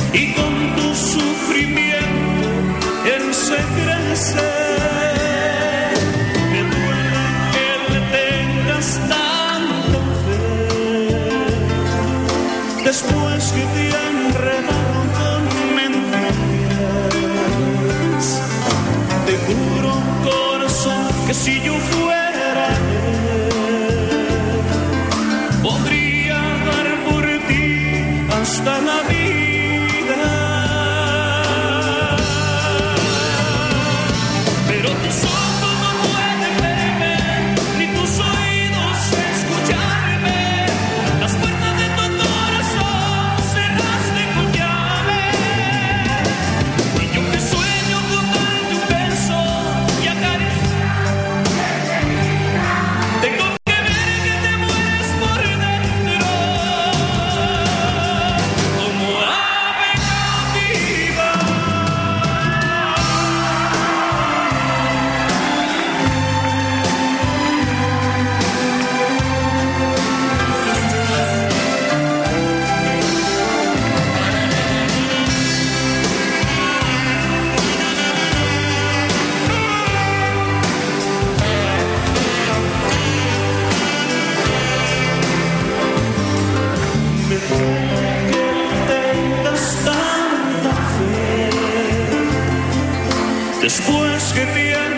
y con tu sufrimiento él se crece. Me duele que le tengas tanta fe, después que te enredaron con mentiras. Te juro, corazón, que si yo fuera él, podría dar por ti hasta la vida. Pero tus ojos no pueden verme, ni tus oídos escucharme. Las puertas de tu corazón cerraste con llave. Y yo que sueño con darte un beso y acariciar. Tengo que ver que te mueres por dentro, como ave cautiva. Me duele que tengas tanta fe, después que te han